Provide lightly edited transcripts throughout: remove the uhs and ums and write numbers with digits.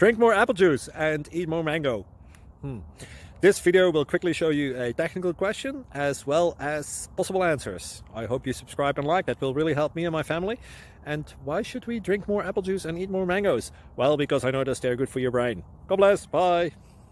Drink more apple juice and eat more mango. This video will quickly show you a technical question as well as possible answers. I hope you subscribe and like, that will really help me and my family. And why should we drink more apple juice and eat more mangoes? Well, because I noticed they're good for your brain. God bless, bye!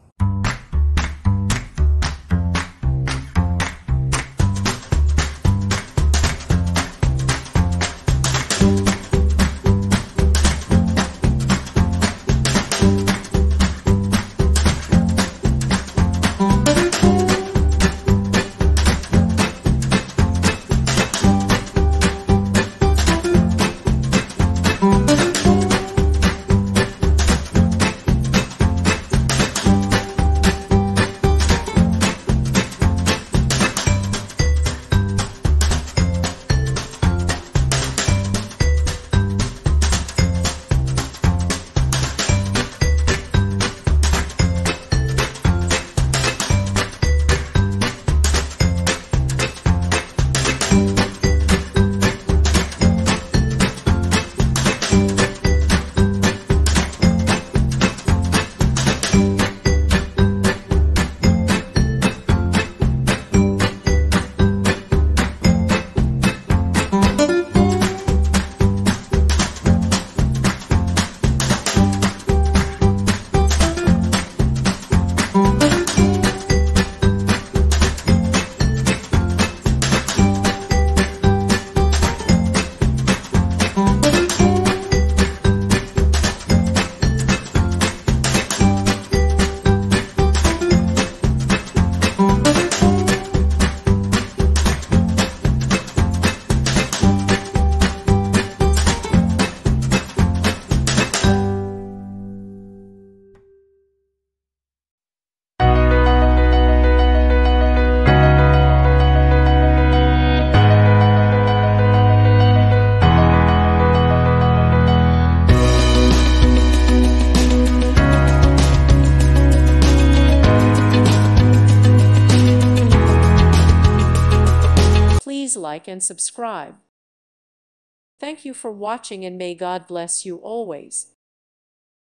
Please like and subscribe. Thank you for watching and may God bless you always.